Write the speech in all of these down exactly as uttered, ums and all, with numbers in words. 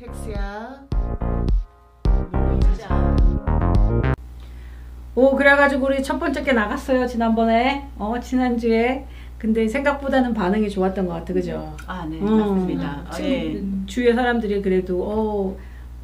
텍스야. 오, 그래가지고 우리 첫 번째 게 나갔어요, 지난번에. 어, 지난주에. 근데 생각보다는 반응이 좋았던 것 같아, 그죠? 아, 네, 어, 맞습니다. 지금 아, 예. 주위의 사람들이 그래도 어,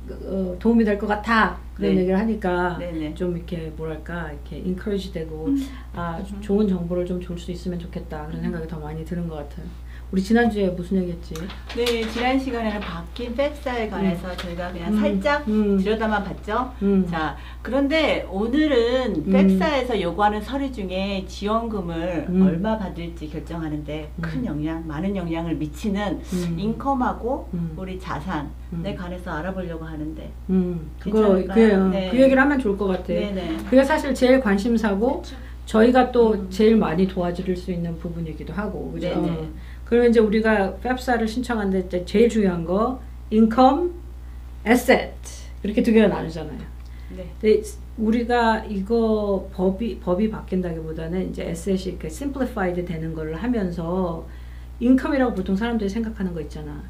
어, 도움이 될 것 같아 그런 네. 얘기를 하니까 네네. 좀 이렇게 뭐랄까 이렇게 인커리지 되고 음. 아 좋은 정보를 좀 줄 수 있으면 좋겠다 그런 생각이 더 많이 드는 것 같아요. 우리 지난주에 무슨 얘기했지? 네, 지난 시간에는 바뀐 펩사에 관해서 음. 저희가 그냥 음. 살짝 음. 들여다만 봤죠. 음. 자, 그런데 오늘은 음. 펩사에서 요구하는 서류 중에 지원금을 음. 얼마 받을지 결정하는데 음. 큰 영향, 많은 영향을 미치는 음. 인컴하고 음. 우리 자산에 음. 관해서 알아보려고 하는데 음, 그거 괜찮을까요? 그, 네. 그 얘기를 하면 좋을 것 같아. 네네. 그게 사실 제일 관심사고 저희가 또 음. 제일 많이 도와드릴 수 있는 부분이기도 하고, 그죠? 네네. 어. 그러면 이제 우리가 펩사를 신청하는데 이제 제일 중요한 거 income, asset 이렇게 두 개로 나누잖아요. 네. 근데 우리가 이거 법이 법이 바뀐다기보다는 이제 asset이 이렇게 simplified 되는 걸 하면서 income이라고 보통 사람들이 생각하는 거 있잖아.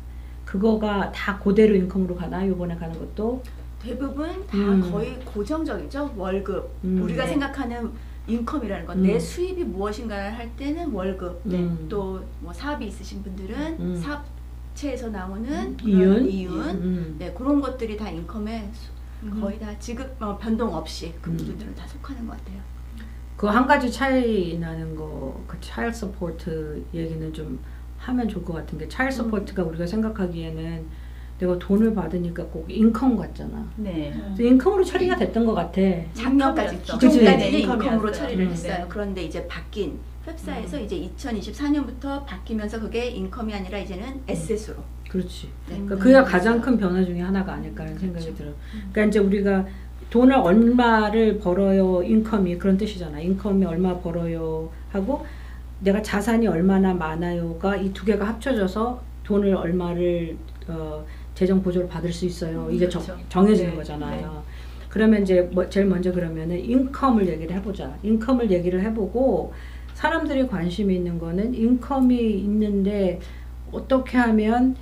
그거가 다 그대로 인컴으로 가나? 이번에 가는 것도? 대부분 다 음. 거의 고정적이죠. 월급. 음. 우리가 네. 생각하는 인컴이라는 건 음. 내 수입이 무엇인가를 할 때는 월급. 네. 또 뭐 사업이 있으신 분들은 음. 사업체에서 나오는 이윤? 그런 이윤. 음. 네, 그런 것들이 다 인컴에 수- 음. 거의 다 지급 어, 변동 없이 그 음. 부분들은 다 속하는 것 같아요. 그 한 가지 차이 나는 거, 그 차일드 서포트 얘기는 좀 하면 좋을 것 같은 게, 차일드 서포트가 우리가 생각하기에는 내가 돈을 받으니까 꼭 인컴 같잖아. 네. 그래서 인컴으로 처리가 됐던 것 같아. 작년까지 인컴이었죠. 기존까지는 그치? 인컴으로 인컴이었어요. 처리를 음. 했어요. 네. 그런데 이제 바뀐 펩사에서 음. 이제 이천이십사 년부터 바뀌면서 그게 인컴이 아니라 이제는 에셋으로. 그렇지. 네. 그러니까 음. 그게 가장 큰 변화 중에 하나가 아닐까 하는 생각이 그렇죠. 들어. 그러니까 이제 우리가 돈을 얼마를 벌어요, 인컴이 그런 뜻이잖아. 인컴이 얼마 벌어요 하고 내가 자산이 얼마나 많아요가 이 두 개가 합쳐져서 돈을 얼마를 어, 재정 보조를 받을 수 있어요. 이게 그렇죠. 정, 정해지는 네. 거잖아요. 그러면 이제 뭐 제일 먼저 그러면은 인컴을 얘기를 해보자. 인컴을 얘기를 해보고 사람들이 관심이 있는 거는 인컴이 있는데 어떻게 하면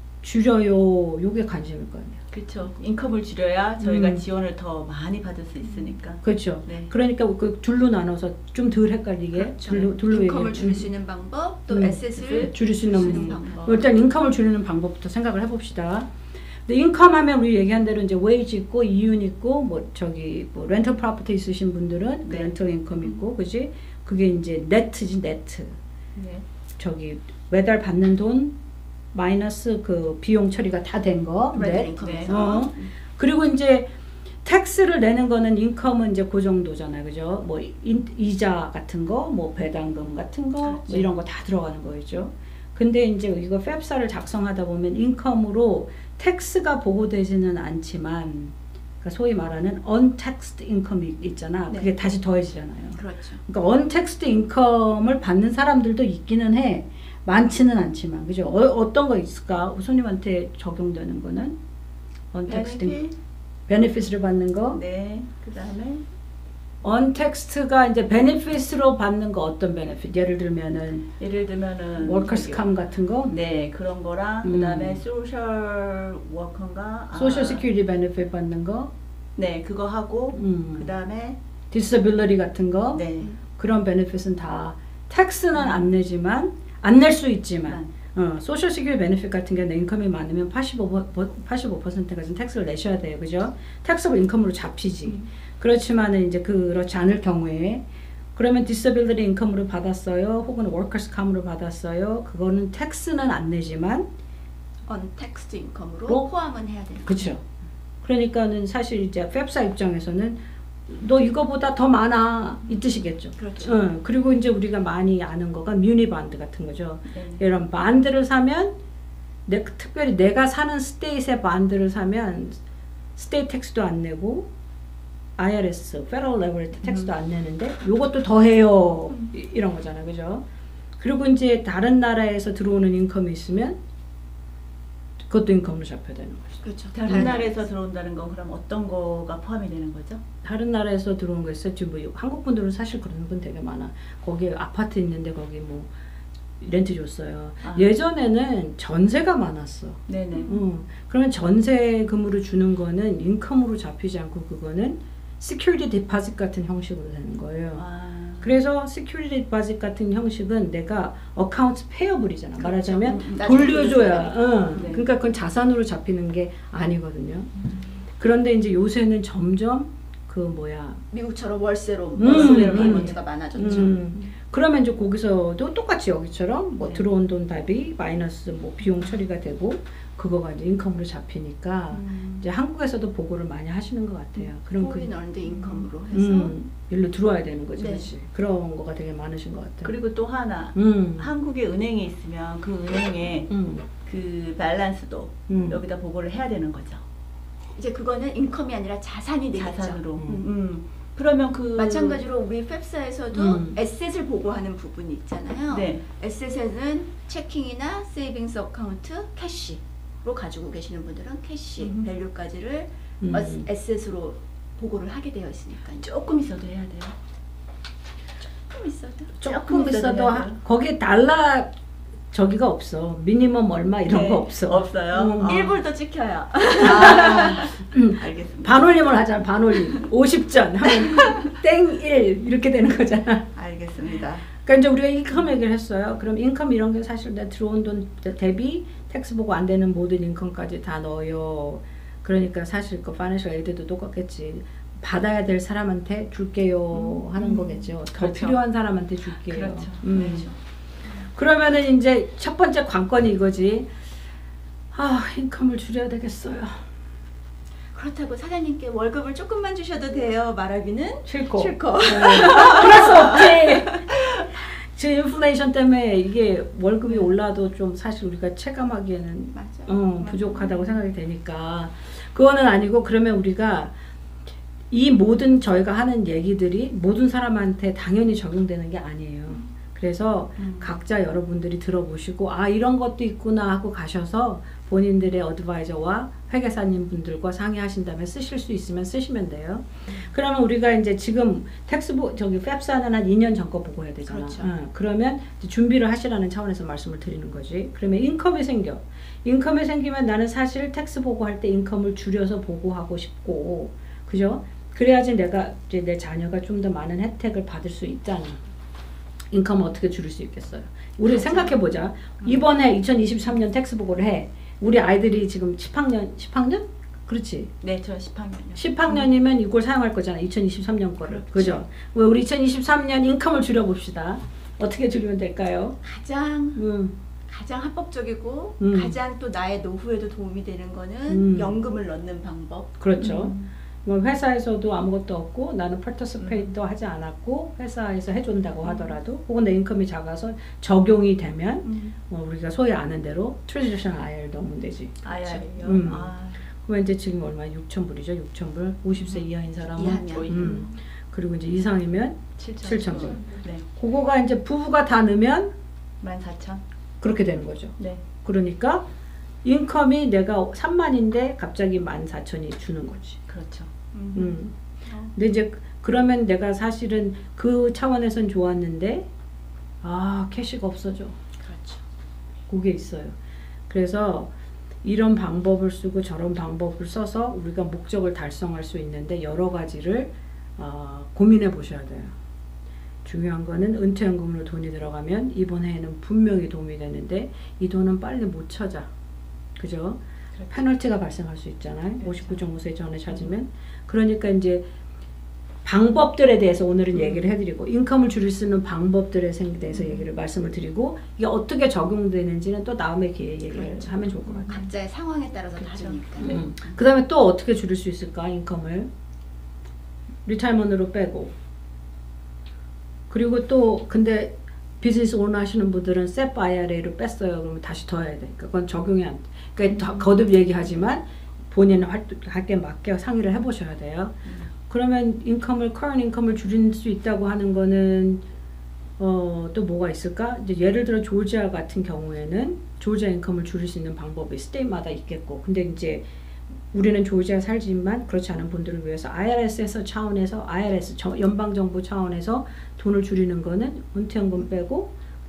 줄여요. 요게 관심일 거 아니에요. 그렇죠. 인컴을 줄여야 저희가 음. 지원을 더 많이 받을 수 있으니까. 그렇죠. 네. 그러니까 그 둘로 나눠서 좀 덜 헷갈리게 그렇죠. 둘로 둘로 인컴을 얘기해. 줄일 수 있는 방법, 또 음. 에셋을 줄일 수 줄일 있는 방법. 일단 인컴을 줄이는 방법부터 생각을 해봅시다. 근데 인컴 하면 우리 얘기한 대로 이제 웨이지 있고 이윤 있고 뭐 저기 뭐 렌털 프로퍼티 있으신 분들은 그 네. 렌털 인컴 있고 그지? 그게 이제 네트지 네트. 네. 저기 매달 받는 돈 마이너스 그 비용 처리가 다 된 거. 렌털 네. 인컴에서. 어. 그리고 이제 텍스를 내는 거는 인컴은 이제 그 정도잖아요. 그죠? 뭐 인, 이자 같은 거, 뭐 배당금 같은 거, 뭐 그렇죠. 이런 거 다 들어가는 거죠. 근데 이제 이거 펩사를 작성하다 보면 인컴으로 텍스가 보고되지는 않지만 그러니까 소위 말하는 untaxed income이 있잖아. 네. 그게 다시 더해지잖아요. 그렇죠. 그러니까 untaxed income을 받는 사람들도 있기는 해. 많지는 않지만. 그죠? 어, 어떤 거 있을까? 손님한테 적용되는 거는 untaxed 베네핏. 베네핏을 받는 거. 네. 그다음에 언텍스트가 이제 베네핏으로 받는 거 어떤 베네핏? 예를 들면은 예를 들면은 워커스 저기- 컴 같은 거, 네, 그런 거랑 음. 그다음에 소셜 워커인가? 아, 소셜 시큐리티 베네핏 받는 거, 네, 그거 하고 음. 그다음에 디서빌리티 같은 거, 네. 그런 베네핏은 다 텍스는 안 내지만 안 낼 수 있지만 음. 어, 소셜 시큐리티 베네핏 같은 경우는 인컴이 많으면 팔십오 퍼센트까지는 텍스를 내셔야 돼요. 그죠? 텍스가 인컴으로 잡히지. 음. 그렇지만은 이제 그렇지 않을 경우에 그러면 디서빌리티 인컴으로 받았어요. 혹은 워커스 컴으로 받았어요. 그거는 텍스는 안 내지만 언텍스트 인컴으로 로? 포함은 해야 돼요. 그렇죠. 그러니까는 사실 이제 펩사 입장에서는 너 이거보다 더 많아 이 뜻이겠죠. 그렇죠. 어, 그리고 이제 우리가 많이 아는 거가 뮤니 반드 같은 거죠. 네. 이런 반드를 사면 내, 특별히 내가 사는 스테이트의 반드를 사면 스테이트 텍스도 안 내고 아이알에스, 페더럴 레벨 텍스도 안 내는데 요것도 더 해요. 이- 이런 거잖아요. 그죠? 그리고 이제 다른 나라에서 들어오는 인컴이 있으면 그것도 인컴으로 잡혀야 되는 거죠. 그렇죠. 다른 네. 나라에서 들어온다는 건 그럼 어떤 거가 포함이 되는 거죠? 다른 나라에서 들어온 거 있어요. 지금 뭐 한국 분들은 사실 그런 분 되게 많아. 거기 아파트 있는데 거기 뭐 렌트 줬어요. 아. 예전에는 전세가 많았어. 네네. 음, 그러면 전세금으로 주는 거는 인컴으로 잡히지 않고 그거는 security deposit 같은 형식으로 되는 거예요. 아. 그래서 security deposit 같은 형식은 내가 accounts payable이잖아. 그렇죠. 말하자면 음, 나중에 돌려줘야. 응. 네. 그러니까 그건 자산으로 잡히는 게 아니거든요. 그런데 이제 요새는 점점 그 뭐야. 미국처럼 월세로 음, 월세로 음. 페이먼트가 많아졌죠. 음, 그러면 이제 거기서도 똑같이 여기처럼 뭐 네. 들어온 돈 대비 마이너스 뭐 비용 처리가 되고 그거가 이제 인컴으로 잡히니까 음. 이제 한국에서도 보고를 많이 하시는 것 같아요. 그럼 그 포인 얼드 인컴으로 해서 음, 일로 들어와야 되는 거지, 네. 그렇지? 그런 거가 되게 많으신 것 같아요. 그리고 또 하나 음, 한국에 은행에 있으면 그 은행에 음, 그 밸런스도 음. 여기다 보고를 해야 되는 거죠. 이제 그거는 인컴이 아니라 자산이 되겠죠. 자산으로. 음. 음. 그러면 그 마찬가지로 우리 펩사에서도 음. 에셋을 보고하는 부분이 있잖아요. 네. 에셋에는 체킹이나 세이빙스 어카운트, 캐시로 가지고 계시는 분들은 캐시, 음. 밸류까지를 음. 어- 에셋으로 보고를 하게 되어 있으니까 조금 있어도 해야 돼요. 조금 있어도 조금 조금 있어도 있어도 하- 거기에 달러 저기가 없어. 미니멈 얼마 이런 네. 거 없어. 없어요. 음. 아. 일 불도 찍혀요. 아, 알겠습니다. 반올림을 하잖아. 반올림. 오십 전 하면 땡 일 이렇게 되는 거잖아. 알겠습니다. 그러니까 이제 우리가 인컴 얘기를 했어요. 그럼 인컴 이런 게 사실 내 들어온 돈 대비 텍스 보고 안 되는 모든 인컴까지 다 넣어요. 그러니까 사실 그 파이낸셜 에이드도 똑같겠지. 받아야 될 사람한테 줄게요 음, 하는 음. 거겠죠. 더 그렇죠. 필요한 사람한테 줄게요. 그렇죠. 음. 그렇죠. 그러면은 이제 첫 번째 관건이 이거지. 아, 인컴을 줄여야 되겠어요. 그렇다고 사장님께 월급을 조금만 주셔도 돼요 말하기는 싫고. 싫고. 네. 그럴 수 없지. 지금 인플레이션 때문에 이게 월급이 올라도 좀 사실 우리가 체감하기에는 맞아. 어, 부족하다고 생각이 되니까 그거는 아니고 그러면 우리가 이 모든 저희가 하는 얘기들이 모든 사람한테 당연히 적용되는 게 아니에요. 그래서 음. 각자 여러분들이 들어보시고 아 이런 것도 있구나 하고 가셔서 본인들의 어드바이저와 회계사님 분들과 상의하신 다음에 쓰실 수 있으면 쓰시면 돼요. 그러면 우리가 이제 지금 텍스부 저기 펩사는 한 이 년 전 거 보고 해야 되잖아. 그렇죠. 응, 그러면 이제 준비를 하시라는 차원에서 말씀을 드리는 거지. 그러면 인컴이 생겨. 인컴이 생기면 나는 사실 텍스 보고할 때 인컴을 줄여서 보고하고 싶고, 그죠? 그래야지 내가 이제 내 자녀가 좀 더 많은 혜택을 받을 수 있잖아. 인컴을 어떻게 줄일 수 있겠어요? 우리 생각해 보자. 이번에 이천이십삼 년 텍스 보고를 해. 우리 아이들이 지금 십 학년, 십 학년? 그렇지. 네, 저 십 학년이요. 십 학년이면 이걸 사용할 거잖아. 이천이십삼 년 거를. 그렇죠. 그죠? 왜 우리 이천이십삼 년 인컴을 줄여 봅시다. 어떻게 줄이면 될까요? 가장 음. 가장 합법적이고 음. 가장 또 나의 노후에도 도움이 되는 거는 음. 연금을 넣는 방법. 그렇죠. 음. 뭐 회사에서도 아무것도 없고 나는 파티시페이트도 하지 않았고 회사에서 해준다고 하더라도 혹은 내 인컴이 작아서 적용이 되면 음. 뭐 우리가 소위 아는 대로 트랜지션 아이알 넣으면 되지. 아야요. 음. 아. 그러면 이제 지금 얼마? 육천 불이죠. 육천 불. 오십 세 이하인 사람은 이하면. 음. 그리고 이제 이상이면 칠천. 칠천 불. 네. 그거가 이제 부부가 다 넣으면 만 사천. 그렇게 되는 거죠. 네. 그러니까 인컴이 내가 삼만인데 갑자기 만 사천이 주는 거지. 그렇죠. 음. 어. 근데 이제 그러면 내가 사실은 그 차원에선 좋았는데 아 캐시가 없어져. 그렇죠. 그게 있어요. 그래서 이런 방법을 쓰고 저런 방법을 써서 우리가 목적을 달성할 수 있는데 여러 가지를 어, 고민해 보셔야 돼요. 중요한 거는 은퇴연금으로 돈이 들어가면 이번 해에는 분명히 도움이 되는데 이 돈은 빨리 못 찾아. 그죠? 그렇죠. 페널티가 발생할 수 있잖아요. 그렇죠. 오십구 점 오 세 전에 찾으면. 그러니까 이제 방법들에 대해서 오늘은 음. 얘기를 해드리고 인컴을 줄일 수 있는 방법들에 대해서 음. 얘기를 말씀을 드리고 이게 어떻게 적용되는지는 또 다음에 기회에 얘기를 그렇죠. 하면 좋을 것 같아요. 각자의 상황에 따라서 그렇죠. 다르니까. 네. 음. 그 다음에 또 어떻게 줄일 수 있을까 인컴을 리타이먼으로 빼고 그리고 또 근데 비즈니스 오너 하시는 분들은 셉 아이알에이로 뺐어요. 그러면 다시 더 해야 돼. 그건 적용이 안 돼. 그러니까 더 거듭 얘기하지만 본인 활동할 게 맞게 상의를 해보셔야 돼요. 음. 그러면 인컴을 커런 인컴을 줄일 수 있다고 하는 거는 어, 또 뭐가 있을까? 이제 예를 들어 조지아 같은 경우에는 조지아 인컴을 줄일 수 있는 방법이 스테이마다 있겠고, 근데 이제 우리는 조지아에 살지만 그렇지 않은 분들을 위해서 아이알에스에서 차원에서 아이알에스 연방 정부 차원에서 돈을 줄이는 거는 은퇴연금 빼고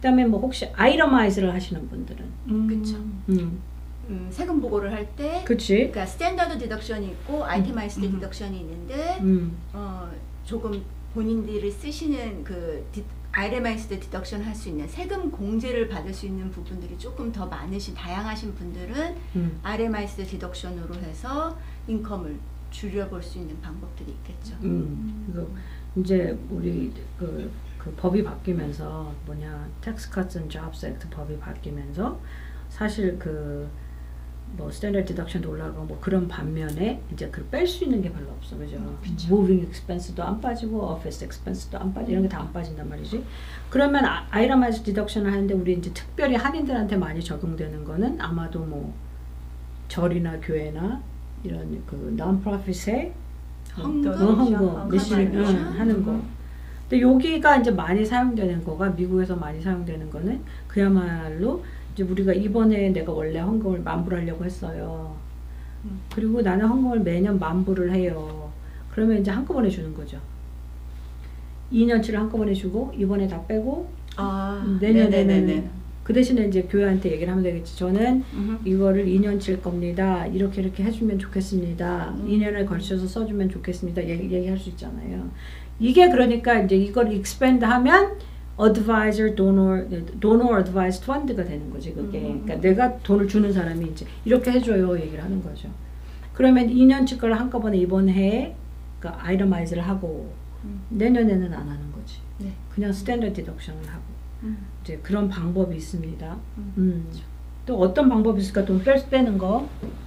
그다음에 뭐 혹시 아이터마이즈를 하시는 분들은, 음. 그쵸. 음, 음, 세금 보고를 할 때 그치? 그러니까 스탠더드 디덕션이 있고 아이테마이즈드 음. 디덕션이 있는데 음, 어, 조금 본인들이 쓰시는 그 디, 아이테마이즈드 디덕션 할 수 있는 세금 공제를 받을 수 있는 부분들이 조금 더 많으신 다양하신 분들은 음, 아이테마이즈드 디덕션으로 해서 인컴을 줄여볼 수 있는 방법들이 있겠죠. 음. 그래서 이제 우리 그, 그 법이 바뀌면서 뭐냐, Tax Cuts and Jobs Act 법이 바뀌면서 사실 그 뭐 스탠더드 디덕션도 올라가고 뭐 그런 반면에 이제 그 뺄 수 있는 게 별로 없어, 그죠? 그쵸. Moving expense도 안 빠지고 office expense도 안 빠지, 이런 게 다 안 빠진단 말이지. 그러면 아이터마이즈 디덕션을 하는데 우리 이제 특별히 한인들한테 많이 적용되는 거는 아마도 뭐 절이나 교회나 이런 그 non-profit에 헌금, 어, 헌금, 미션 헌금 응, 하는 거. 근데 여기가 이제 많이 사용되는 거가, 미국에서 많이 사용되는 거는 그야말로 이제 우리가 이번에 내가 원래 헌금을 만불 하려고 했어요. 음. 그리고 나는 헌금을 매년 만불을 해요. 그러면 이제 한꺼번에 주는 거죠. 이 년치를 한꺼번에 주고 이번에 다 빼고 아, 내년에는 네네네네. 그 대신에 이제 교회한테 얘기를 하면 되겠지. 저는 음흠. 이거를 이 년치일 겁니다. 이렇게 이렇게 해주면 좋겠습니다. 음. 이 년을 걸쳐서 써주면 좋겠습니다. 얘기, 얘기할 수 있잖아요. 이게 그러니까 이제 이걸 expand 하면 advisor, donor, donor advised fund가 되는 거지, 그게. 음. 그러니까 내가 돈을 주는 사람이 이제 이렇게 해줘요 얘기를 하는 거죠. 그러면 이 년치 걸 한꺼번에 이번 해에 그러니까 아이터마이즈를 하고 음. 내년에는 안 하는 거지. 네. 그냥 스탠더드 디덕션을 하고. 음. 이제 그런 방법이 있습니다. 음. 음. 또 어떤 방법이 있을까? 돈 뺄, 빼는 거.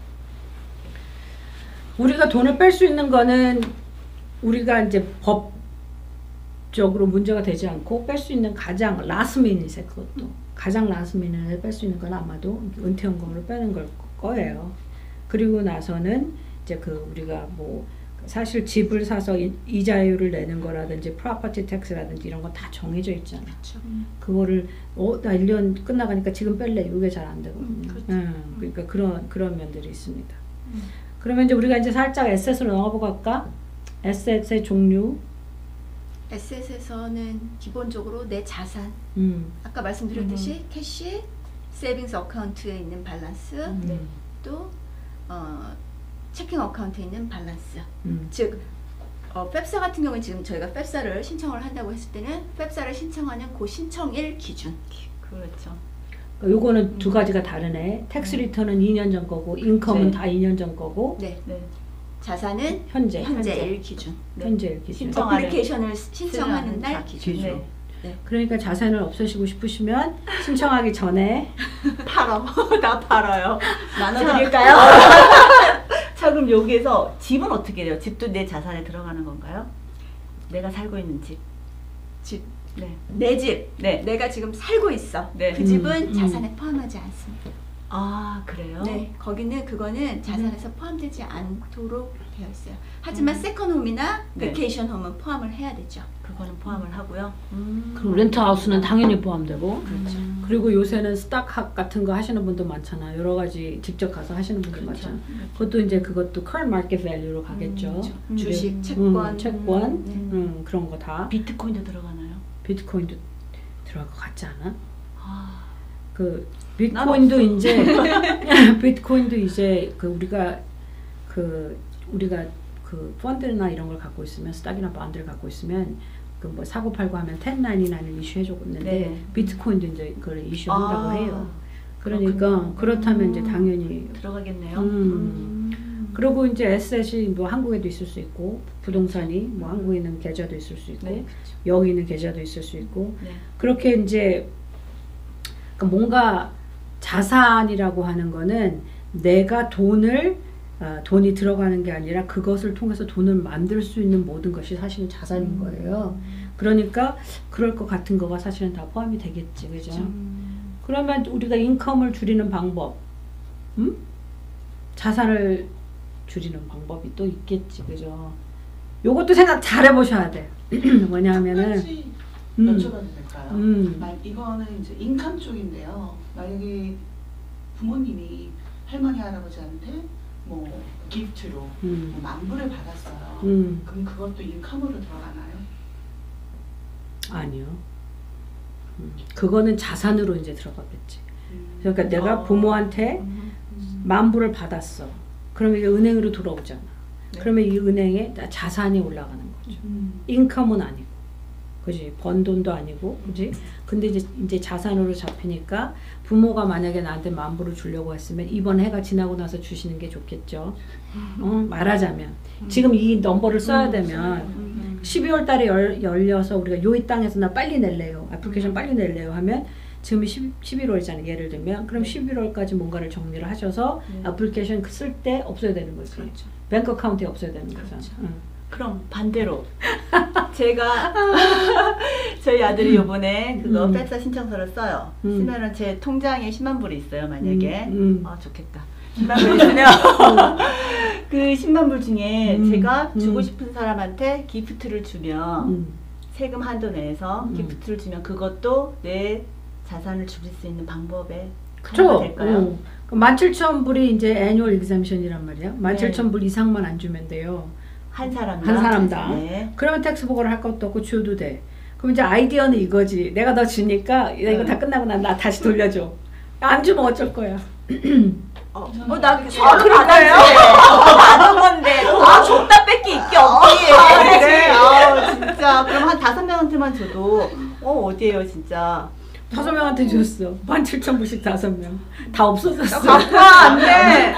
우리가 돈을 뺄 수 있는 거는 우리가 이제 법적으로 문제가 되지 않고 뺄 수 있는 가장 라스미닛에, 그것도 가장 라스미닛에 뺄 수 있는 건 아마도 은퇴연금으로 빼는 걸 거예요. 그리고 나서는 이제 그 우리가 뭐 사실 집을 사서 이, 이자율을 내는 거라든지 프로퍼티 텍스라든지 이런 거 다 정해져 있잖아. 그렇죠. 그거를 어, 나 일 년 끝나가니까 지금 뺄래, 이게 잘 안 되거든요. 음, 그렇죠. 음, 그러니까 그런 그런 면들이 있습니다. 음. 그러면 이제 우리가 이제 살짝 에셋으로 넘어가 볼까? 에셋의 종류. 에셋에서는 기본적으로 내 자산, 음, 아까 말씀드렸듯이 캐시, 세이빙스 어카운트에 있는 밸런스, 음, 또 어, 체킹 어카운트에 있는 밸런스. 음, 즉 어, 펩사 같은 경우는 지금 저희가 펩사를 신청을 한다고 했을 때는 펩사를 신청하는 그 신청일 기준. 그렇죠. 그러니까 요거는 두 가지가 다르네. 텍스 리턴은 이 년 전 거고 인컴은 네. 다 이 년 전 거고 네. 네. 자산은 현재 현재일 기준. 현재 기준. 신청- 신청하는- 어플리케이션을 신청하는 날 기준. 기준. 네. 네. 그러니까 자산을 없애시고 싶으시면 신청하기 전에 팔아. 다 팔아요. 나눠드릴까요? 자, 그럼 여기에서 집은 어떻게 돼요? 집도 내 자산에 들어가는 건가요? 내가 살고 있는 집. 집. 네. 내 집. 네. 내가 지금 살고 있어. 네. 그 집은 음, 자산에 포함하지 않습니다. 아, 그래요? 네, 거기는 그거는 자산에서 포함되지 않도록 되어 있어요. 하지만 세컨홈이나 네. 베케이션 홈은 포함을 해야 되죠. 그거는 포함을 하고요. 음. 그리고 렌트하우스는 당연히 포함되고 그렇죠. 음. 그리고 요새는 스탁학 같은 거 하시는 분도 많잖아. 여러 가지 직접 가서 하시는 분들 그렇죠. 많잖아. 그것도 이제 그것도 current market value로 가겠죠. 그렇죠. 음. 주식, 음, 채권, 채권, 네. 음, 그런 거 다. 비트코인도 들어가나요? 비트코인도 들어갈 것 같지 않아? 아, 그 난 비트코인도 없어. 이제 비트코인도 이제 그 우리가 그 우리가 그 펀드나 이런 걸 갖고 있으면 스탁이나 본드를 갖고 있으면 그 뭐 사고 팔고 하면 텐나인나인을 이슈해 줬는데 네. 비트코인도 이제 그걸 이슈한다고 아, 해요. 그러니까 그렇군요. 그렇다면 이제 음. 당연히 들어가겠네요. 음. 음. 그리고 이제 에셋이 뭐 한국에도 있을 수 있고 부동산이 뭐 한국에 있는 계좌도 있을 수 있고 네. 여기 있는 계좌도 있을 수 있고 네. 그렇게 이제 그러니까 뭔가 자산이라고 하는 거는 내가 돈을 어, 돈이 들어가는 게 아니라 그것을 통해서 돈을 만들 수 있는 모든 것이 사실은 자산인 거예요. 그러니까 그럴 것 같은 거가 사실은 다 포함이 되겠지, 그죠? 음. 그러면 우리가 인컴을 줄이는 방법, 음? 자산을 줄이는 방법이 또 있겠지, 그죠? 요것도 생각 잘 해보셔야 돼. 뭐냐면은, 가지 음, 여쭤봐도 될까요? 음. 말- 이거는 이제 인컴 쪽인데요. 만약에 부모님이 할머니 할아버지한테 뭐 기프트로 음, 뭐 만불을 받았어요. 음, 그럼 그것도 인컴으로 들어가나요? 아니요. 음, 그거는 자산으로 이제 들어가겠지. 음. 그러니까 내가 어. 부모한테 음. 만 불을 받았어. 그러면 이게 은행으로 들어오잖아. 네. 그러면 이 은행에 자산이 올라가는 거죠. 음. 인컴은 아니고, 그지? 번 돈도 아니고, 그지? 근데 이제 이제 자산으로 잡히니까 부모가 만약에 나한테 만 불을 주려고 했으면 이번 해가 지나고 나서 주시는 게 좋겠죠. 어? 말하자면 지금 이 넘버를 써야 되면 음. 십이월 달에 열, 열려서 우리가 요 이 땅에서 나 빨리 낼래요. 애플리케이션 빨리 낼래요 하면 지금이 십일월이잖아요. 예를 들면 그럼 십일월까지 뭔가를 정리를 하셔서 네. 애플리케이션 쓸 때 없어야 되는 거지. 그렇죠. 뱅크 어카운트에 없어야 되는 거잖아. 응. 그럼 반대로 제가 저희 아들이 요번에 그거 음. 펩사 신청서를 써요. 음. 쓰면은 제 통장에 십만 불이 있어요. 만약에 음, 음. 아 좋겠다. 십만 불 있으면 그 십만 불 중에 음. 제가 주고 음. 싶은 사람한테 기프트를 주면 음. 세금 한도 내에서 음. 기프트를 주면 그것도 내 자산을 줄일 수 있는 방법에 그쵸? 하나가 될까요? 어. 그 만 칠천 불이 이제 애뉴얼 exemption이란 말이야. 만 칠천 네. 불 이상만 안 주면 돼요. 한 사람당 한 사람당. 네. 그러면 텍스 보고를 할 것도 없고 줘도 돼. 그럼 이제 아이디어는 이거지. 내가 너 주니까 이거 네. 다 끝나고 나, 나 다시 돌려줘. 안 주면 어쩔 거야. 어, 어, 나 그게 아, 그런 거예요? 나눈 건데 아, 줬다 뺏기 있게 없기. 아, 그래. 아, 진짜. 그럼 한 다섯 명한테만 줘도 어, 어디에요, 진짜. 다섯 명한테 줬어. 만 칠천 불씩 다섯 명. 다 없어졌어. 갖고 와, 안 돼.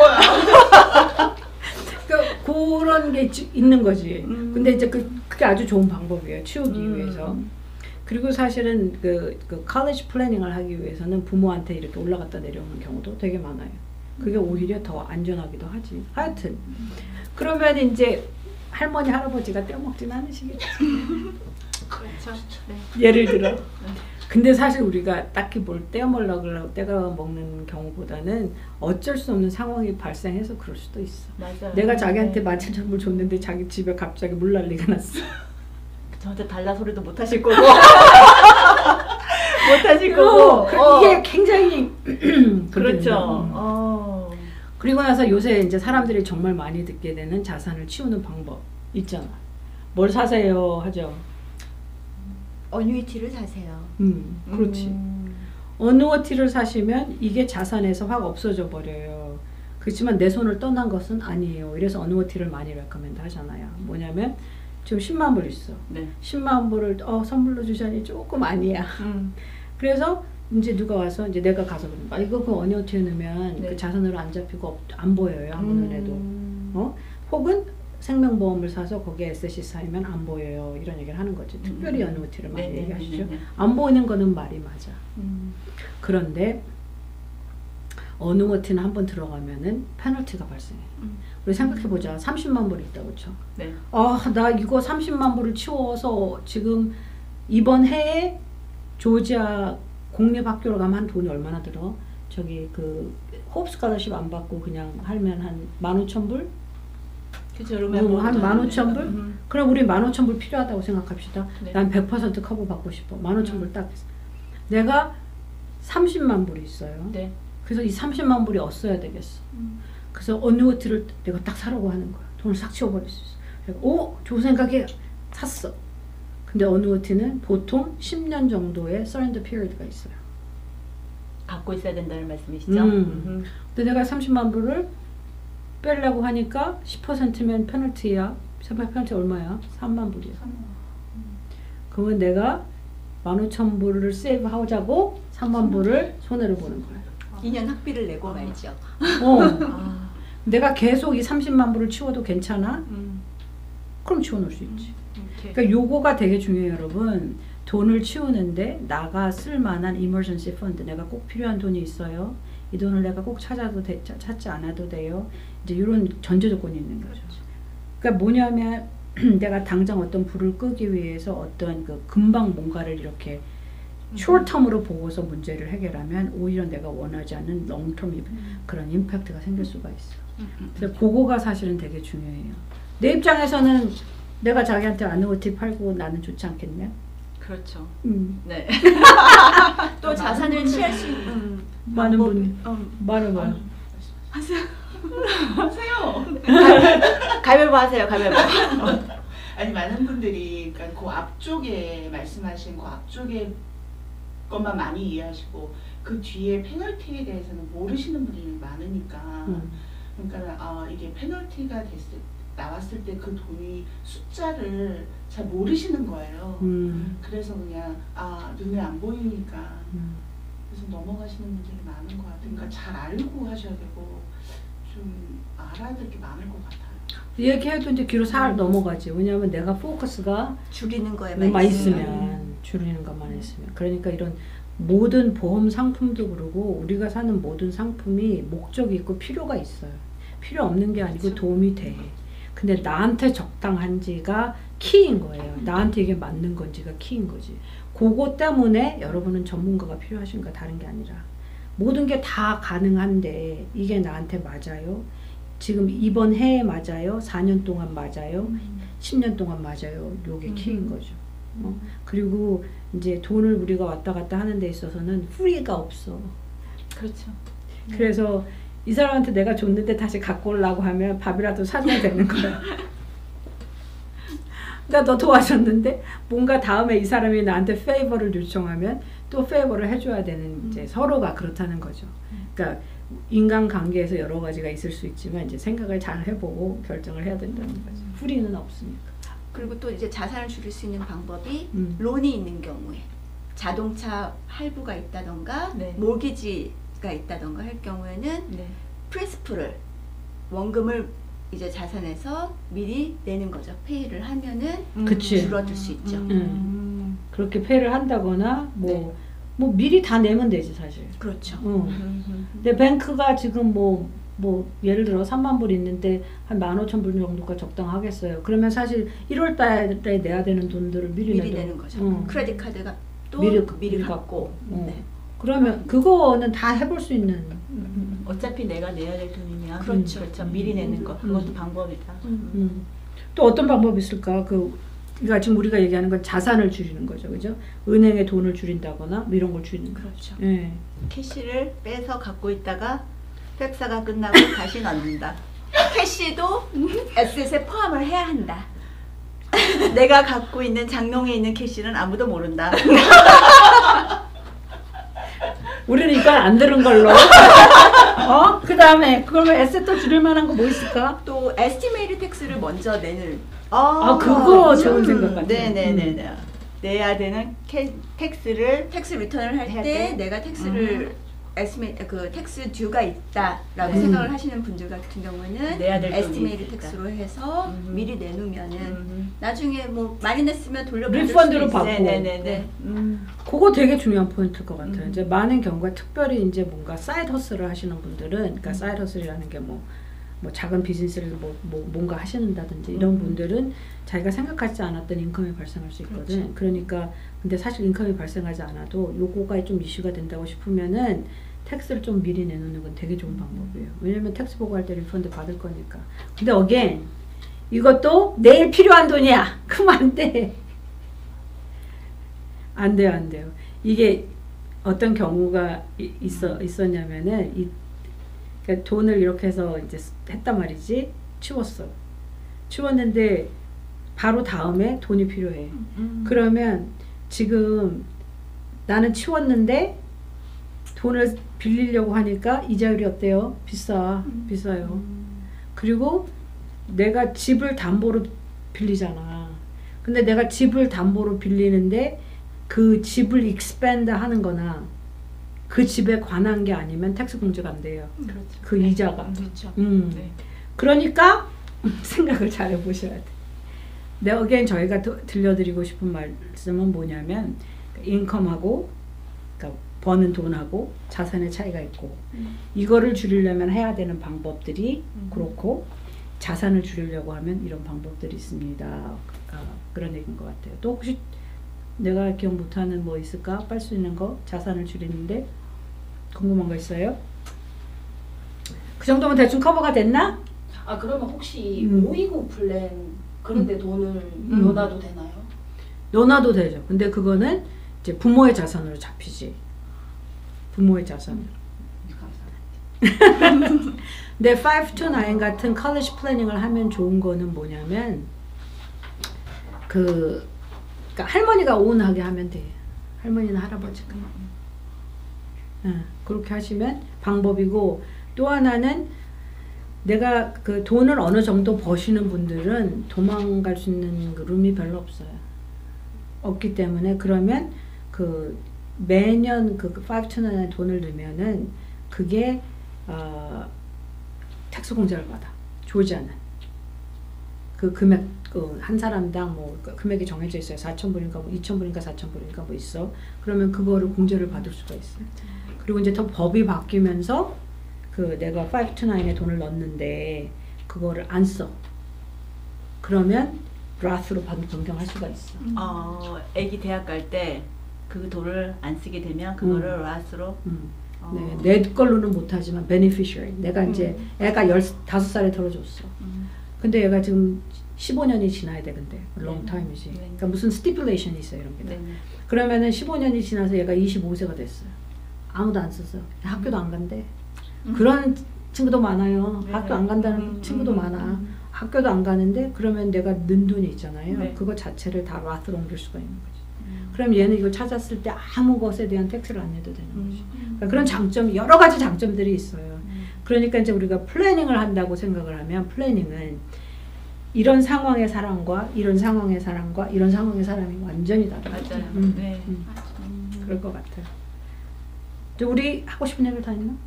그러니까 그런 게 있- 있는 거지. 음. 근데 이제 그, 그게 아주 좋은 방법이에요. 치우기 음. 위해서. 그리고 사실은 그, 그 college 플래닝을 하기 위해서는 부모한테 이렇게 올라갔다 내려오는 경우도 되게 많아요. 그게 오히려 더 안전하기도 하지. 하여튼. 그러면 이제 할머니, 할아버지가 떼어먹진 않으시겠지. 그렇죠. 네. 예를 들어. 근데 사실 우리가 딱히 뭘 떼어먹으려고 떼가 먹는 경우보다는 어쩔 수 없는 상황이 발생해서 그럴 수도 있어. 맞아요. 내가 자기한테 네. 만 칠천 불 줬는데 자기 집에 갑자기 물난리가 났어. 저한테 달라 소리도 못 하실 거고. 못 하실 거고. 어, 그- 어. 이게 굉장히 그렇죠. 그렇죠. 어. 그리고 나서 요새 이제 사람들이 정말 많이 듣게 되는 자산을 치우는 방법 있잖아. 뭘 사세요 하죠. 어뉴이티를 사세요. 음, 그렇지. 음. 어누어티를 사시면 이게 자산에서 확 없어져 버려요. 그렇지만 내 손을 떠난 것은 아니에요. 이래서 어누어티를 많이 레커멘드 하잖아요. 뭐냐면 지금 십만 불 있어. 네. 십만 불을 어, 선물로 주자니 조금 아니야. 음. 그래서 이제 누가 와서 이제 내가 가서 그런 거야. 이거 그 어니어티에 넣으면 네. 그 자산으로 안 잡히고 없, 안 보여요. 아무 눈에도. 음. 어? 혹은 생명보험을 사서 거기에 에셋이 쌓이면 안 보여요. 이런 얘기를 하는 거지. 특별히 음. 어니어티를 많이 네네네네. 얘기하시죠. 안 보이는 거는 말이 맞아. 음. 그런데 어누어티는 한번 들어가면은 페널티가 발생해. 음. 우리 생각해보자. 삼십만 불 있다, 그렇죠? 네. 아, 나 이거 삼십만 불을 치워서 지금 이번 해에 조지아 공립학교로 가면 한 돈이 얼마나 들어? 저기 그 호프 스칼러십 안 받고 그냥 하면 한 만 오천 불? 그죠. 음, 한 만 오천 불? 음. 그럼 우리 만 오천 불 필요하다고 생각합시다. 네. 난 백 퍼센트 커버 받고 싶어. 만 오천 불 딱. 내가 삼십만 불이 있어요. 네. 그래서 이 삼십만 불이 없어야 되겠어. 음. 그래서 어누어티를 내가 딱 사라고 하는 거야. 돈을 싹 치워버릴 수 있어. 그래서 오! 좋은 생각에 샀어. 근데 어누어티는 보통 십 년 정도의 서렌더 피리어드가 있어요. 갖고 있어야 된다는 말씀이시죠? 음. 음. 근데 내가 삼십만 불을 빼려고 하니까 십 퍼센트면 페널티야. 페널티 얼마야? 삼만 불이야. 그러면 내가 만 오천 불을 세이브 하자고 삼만 불을 손해를 보는 거야. 이 년 학비를 내고 말죠. 어. 아. 내가 계속 이 삼십만 불을 치워도 괜찮아? 음. 그럼 치워놓을 수 있지. 이렇게. 그러니까 요거가 되게 중요해요, 여러분. 돈을 치우는데 나가 쓸 만한 emergency fund, 내가 꼭 필요한 돈이 있어요. 이 돈을 내가 꼭 찾아도 돼, 찾- 찾지 않아도 돼요. 이제 이런 전제 조건이 있는 거죠. 그러니까 뭐냐면 내가 당장 어떤 불을 끄기 위해서 어떤 그 금방 뭔가를 이렇게 short-term으로 보고서 문제를 해결하면 오히려 내가 원하지 않는 long-term 그런 임팩트가 생길 수가 있어. 그래서 그거가 사실은 되게 중요해요. 내 입장에서는 내가 자기한테 아누어티 팔고 나는 좋지 않겠냐? 그렇죠. 음. 네. 또 자산을 취할 수 있는 음. 많은 방법이- 분 음. 말해봐. 하세요. 가위바위보 하세요. 가위바위보. 아니 많은 분들이 그러니까 그 앞쪽에 말씀하신 그 앞쪽에 것만 많이 이해하시고 그 뒤에 페널티에 대해서는 모르시는 분들이 많으니까 음. 그러니까 아, 이게 페널티가 됐을 나왔을 때 그 돈이 숫자를 잘 모르시는 거예요. 음. 그래서 그냥 아 눈에 안 보이니까 음. 그래서 넘어가시는 분들이 많은 것 같아요. 그러니까 잘 알고 하셔야 되고 좀 알아야 될 게 많을 것 같아요. 얘기해도 이제 귀로 살 넘어가지. 왜냐하면 내가 포커스가 줄이는 거에만 만 있으면. 있으면 줄이는 것만 있으면. 그러니까 이런 모든 보험 상품도 그러고 우리가 사는 모든 상품이 목적이 있고 필요가 있어요. 필요 없는 게 아니고 도움이 돼. 근데 나한테 적당한지가 키인 거예요. 나한테 이게 맞는 건지가 키인 거지. 그거 때문에 여러분은 전문가가 필요하신가 다른 게 아니라 모든 게 다 가능한데 이게 나한테 맞아요? 지금 이번 해에 맞아요? 사 년 동안 맞아요? 십 년 동안 맞아요? 요게 키인 거죠. 어? 그리고 이제 돈을 우리가 왔다 갔다 하는 데 있어서는 프리가 없어. 그렇죠. 그래서 이 사람한테 내가 줬는데 다시 갖고 오려고 하면 밥이라도 사줘야 되는 거야. 나 너 도와줬는데 뭔가 다음에 이 사람이 나한테 페이버를 요청하면 또 페이버를 해줘야 되는 이제 서로가 그렇다는 거죠. 그러니까 인간관계에서 여러 가지가 있을 수 있지만 이제 생각을 잘 해보고 결정을 해야 된다는 거죠. 프리는 없으니까. 그리고 또 이제 자산을 줄일 수 있는 방법이 음. 론이 있는 경우에 자동차 할부가 있다던가 네. 모기지가 있다던가 할 경우에는 네. 프린시플을 원금을 이제 자산에서 미리 내는 거죠. 페이를 하면은 그치. 줄어들 수 있죠. 음. 그렇게 페이를 한다거나 뭐, 네. 뭐 미리 다 내면 되지 사실. 그렇죠. 어. 음. 근데 뱅크가 지금 뭐, 뭐 예를 들어 삼만 불 있는데 한 만 오천 불 정도가 적당하겠어요. 그러면 사실 일월 달에 내야 되는 돈들을 미리, 미리 내도, 내는 거죠. 어. 크레딧 카드가 또 미리, 미리, 미리 갚고. 어. 네. 그러면 그거는 다 해볼 수 있는. 음. 어차피 내가 내야 될 돈이면 그렇죠. 그렇죠. 미리 내는 거 그것도 방법이다. 음. 또 어떤 방법이 있을까? 그 그러니까 지금 우리가 얘기하는 건 자산을 줄이는 거죠, 그죠? 은행에 돈을 줄인다거나 뭐 이런 걸 줄이는 거. 그렇죠. 예. 캐시를 빼서 갖고 있다가 펩사가 끝나고 다시 넣는다. 캐시도 에셋에 포함을 해야 한다. 내가 갖고 있는 장롱에 있는 캐시는 아무도 모른다. 우리는 이건 안 들은 걸로. 어? 그 다음에 그러면 에셋도 줄일 만한 거 뭐 있을까? 또 에스티메이트 텍스를 먼저 내는 아, 그거 좋은 생각 같아요. 네네네네. 내야 되는 캐, 텍스를 텍스 리턴을 할 할 때 때? 내가 텍스를 에스티메 그 텍스 듀가 있다라고 음. 생각을 하시는 분들 같은 경우는 내야 될 돈이 에스티메이트 있다. 텍스로 해서 음. 미리 내놓으면은 음. 나중에 뭐 많이 냈으면 돌려받을 리펀드로 수도 받고. 있어요. 네네네네. 네. 음. 그거 되게 중요한 포인트일 것 같아요. 음. 이제 많은 경우가 특별히 이제 뭔가 사이드 허슬을 하시는 분들은, 그러니까 사이드 허슬이라는 게 뭐, 뭐 작은 비즈니스를 뭐, 뭐 뭔가 하시는다든지 이런 음. 분들은 자기가 생각하지 않았던 인컴이 발생할 수 있거든. 그렇죠. 그러니까 근데 사실 인컴이 발생하지 않아도 요거가 좀 이슈가 된다고 싶으면은 텍스를 좀 미리 내놓는 건 되게 좋은 방법이에요. 왜냐면 텍스 보고할 때 리펀드 받을 거니까. 근데 어게인 이것도 내일 필요한 돈이야. 그럼 안 돼. 안 돼요, 안 돼요. 이게 어떤 경우가 이, 있어, 있었냐면은, 이, 그러니까 돈을 이렇게 해서 이제 했단 말이지. 치웠어. 치웠는데, 바로 다음에 돈이 필요해. 음. 그러면 지금 나는 치웠는데, 돈을 빌리려고 하니까 이자율이 어때요? 비싸. 비싸요. 그리고 내가 집을 담보로 빌리잖아. 근데 내가 집을 담보로 빌리는데, 그 집을 익스펜드 하는 거나 그 집에 관한 게 아니면 텍스 공제가 안 돼요. 그렇죠. 그 이자가. 그렇죠. 음. 네. 그러니까 생각을 잘 해보셔야 돼. 네, 어게인 저희가 도, 들려드리고 싶은 말씀은 뭐냐면 인컴하고 그러니까 버는 돈하고 자산의 차이가 있고 음. 이거를 줄이려면 해야 되는 방법들이 음. 그렇고 자산을 줄이려고 하면 이런 방법들이 있습니다. 어, 그런 얘기인 것 같아요. 또 혹시 내가 기억 못하는 뭐 있을까? 빨 수 있는 거? 자산을 줄이는데 궁금한 거 있어요? 그 정도면 대충 커버가 됐나? 아 그러면 혹시 음. 모이고 플랜 그런데 돈을 음. 넣어놔도 되나요? 넣어놔도 되죠. 근데 그거는 이제 부모의 자산으로 잡히지. 부모의 자산으로. 감사합니다. 근데 five to nine 같은 college 플래닝을 하면 좋은 거는 뭐냐면 그 그러니까 할머니가 오운하게 하면 돼. 할머니나 할아버지가. 응, 그렇게 하시면 방법이고, 또 하나는 내가 그 돈을 어느 정도 버시는 분들은 도망갈 수 있는 그 룸이 별로 없어요. 없기 때문에 그러면 그 매년 그 파이브천원에 돈을 넣으면은 그게 어, 텍스 공제를 받아. 조지아는 그 금액 그 한 사람당 뭐 그 금액이 정해져 있어요. 사천 불인가 뭐 이천 불인가 사천 불인가 뭐 있어. 그러면 그거를 공제를 받을 수가 있어요. 그리고 이제 더 법이 바뀌면서 그 내가 파이브천원에 돈을 넣었는데 그거를 안 써. 그러면 라스로 변경할 수가 있어. 어, 애기 대학 갈 때 그 돈을 안 쓰게 되면 그거를 음. 라스로 음. 어. 네, 내 걸로는 못하지만 beneficiary. 내가 이제 애가 열다섯 살에 털어줬어. 음. 근데 얘가 지금 십오 년이 지나야 돼. 근데 long 네. time이지. 네. 그러니까 무슨 stipulation이 있어요. 이런 게. 네. 그러면은 십오 년이 지나서 얘가 이십오 세가 됐어요. 아무도 안 썼어. 학교도 안 간대. 음. 그런 친구도 많아요. 네. 학교 안 간다는 음, 친구도 음, 많아. 음. 학교도 안 가는데 그러면 내가 는 돈이 있잖아요. 네. 그거 자체를 다 라스로 옮길 수가 있는 거지. 음. 그럼 얘는 이거 찾았을 때 아무 것에 대한 텍스를 안 내도 되는 거지. 음. 그러니까 그런 장점, 여러 가지 장점들이 있어요. 음. 그러니까 이제 우리가 플래닝을 한다고 생각을 하면 플래닝은 이런 상황의 사람과 이런 상황의 사람과 이런 상황의 사람이 완전히 다르죠. 맞아요. 음, 네. 음, 음. 그럴 것 같아요. 또 우리 하고 싶은 얘기 다 있나?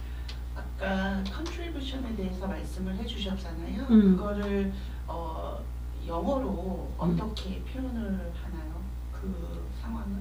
아까 컨트리뷰션에 대해서 말씀을 해주셨잖아요. 음. 그거를 어, 영어로 어떻게 표현을 하나요? 그 상황은?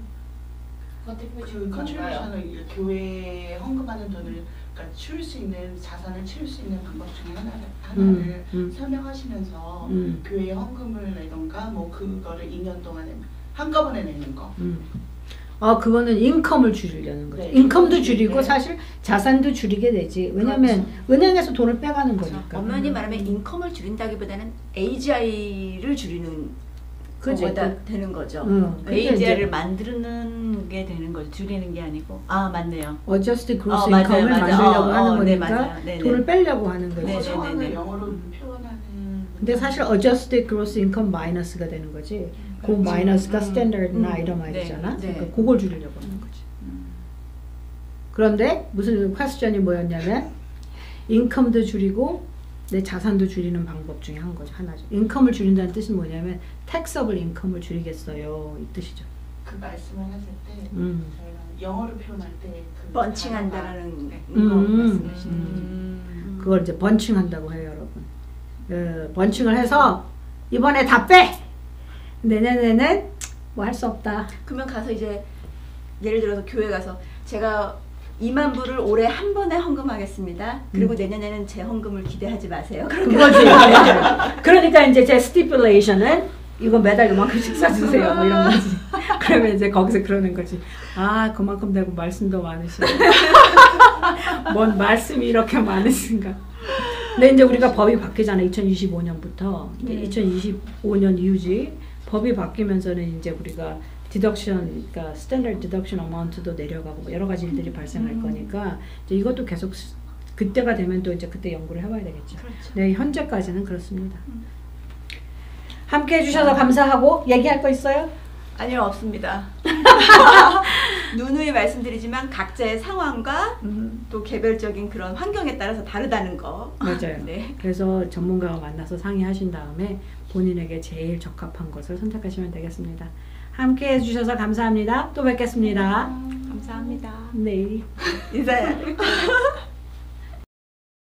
그 컨트리뷰션을 교회에 헌금하는 돈을 그러니까 치울 수 있는 자산을 치울 수 있는 방법 중에 하나, 하나를 음, 음. 설명하시면서 음. 교회에 헌금을 내던가 뭐 그거를 이 년 동안에 한꺼번에 내는 거. 음. 아, 그거는 인컴을 줄이려는 거죠. 네, 인컴도 인컴 줄이고 줄이게. 사실 자산도 줄이게 되지. 왜냐면 은행에서 돈을 빼가는 거니까. 엄연히 말하면 인컴을 줄인다기보다는 에이지아이를 줄이는 그지. 거다 되는 거죠. 응. 그러니까 이제 에이지아이를 만드는 게 되는 거죠. 줄이는 게 아니고. 아, 맞네요. adjusted gross 어, 맞아요, income을 맞아요. 만들려고 어, 하는 어, 네, 거니까 맞아요. 네, 네. 돈을 빼려고 하는 거지. 그 네, 네, 상황을 네, 네. 영어로 표현하는. 근데 사실 adjusted gross income 마이너스가 되는 거지. 그 그렇지. 마이너스가 음, standard나 음, 이런 네, 말이잖아. 네. 그러니까 그걸 줄이려고 하는 거지. 음. 그런데 무슨 퀘스천이 뭐였냐면 인컴도 줄이고 내 자산도 줄이는 방법 중에 한 거죠. 하나죠. 인컴을 줄인다는 뜻은 뭐냐면 taxable income을 줄이겠어요. 이 뜻이죠. 그 말씀을 하실 때 음. 저희가 영어로 표현할 때그 펀칭한다라는 네. 거 음. 말씀하시는 음. 그걸 이제 번칭한다고 해요, 여러분. 어, 번칭을 해서 이번에 다 빼. 내년에는 뭐 할 수 없다. 그러면 가서 이제 예를 들어서 교회 가서 제가 이만 불을 올해 한 번에 헌금하겠습니다. 그리고 음. 내년에는 제 헌금을 기대하지 마세요. 그거지. 그러니까 이제 제 스티플레이션은 이거 매달 이만큼씩 사주세요. 뭐 이런 거지. 그러면 이제 거기서 그러는 거지. 아, 그만큼 되고 말씀도 많으시네. 뭔 말씀이 이렇게 많으신가. 근데 이제 우리가 법이 바뀌잖아. 이천이십오 년부터. 이제 네. 이천이십오 년 이후지. 법이 바뀌면서는 이제 우리가 디덕션, 그러니까 스탠다드 디덕션 어마운트도 내려가고 뭐 여러 가지 일들이 발생할 음. 거니까 이제 이것도 계속 스- 그때가 되면 또 이제 그때 연구를 해봐야 되겠죠. 그렇죠. 네, 현재까지는 그렇습니다. 음. 함께 해주셔서 감사하고 얘기할 거 있어요? 아니요, 없습니다. 누누이 말씀드리지만 각자의 상황과 음. 또 개별적인 그런 환경에 따라서 다르다는 거. 맞아요. 네. 그래서 전문가와 만나서 상의하신 다음에 본인에게 제일 적합한 것을 선택하시면 되겠습니다. 함께 해주셔서 감사합니다. 또 뵙겠습니다. 감사합니다. 네. 인사해요.